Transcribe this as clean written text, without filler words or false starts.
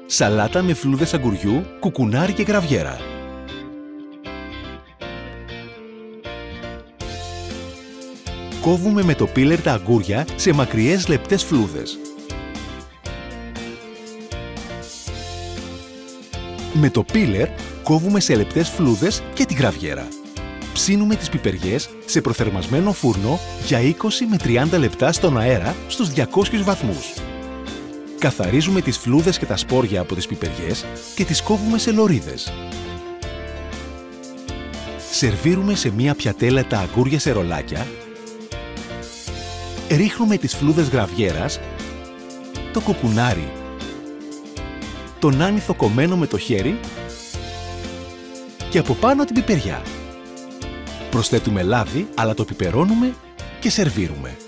Σαλάτα με φλούδες αγκουριού, κουκουνάρι και γραβιέρα. Κόβουμε με το πίλερ τα αγκούρια σε μακριές λεπτές φλούδες. Με το πίλερ κόβουμε σε λεπτές φλούδες και τη γραβιέρα. Ψήνουμε τις πιπεριές σε προθερμασμένο φούρνο για 20 με 30 λεπτά στον αέρα στους 200 βαθμούς. Καθαρίζουμε τις φλούδες και τα σπόρια από τις πιπεριές και τις κόβουμε σε λωρίδες. Σερβίρουμε σε μία πιατέλα τα αγκούρια σε ρολάκια. Ρίχνουμε τις φλούδες γραβιέρας, το κουκουνάρι, τον άνηθο κομμένο με το χέρι και από πάνω την πιπεριά. Προσθέτουμε λάδι, αλλά το πιπερώνουμε και σερβίρουμε.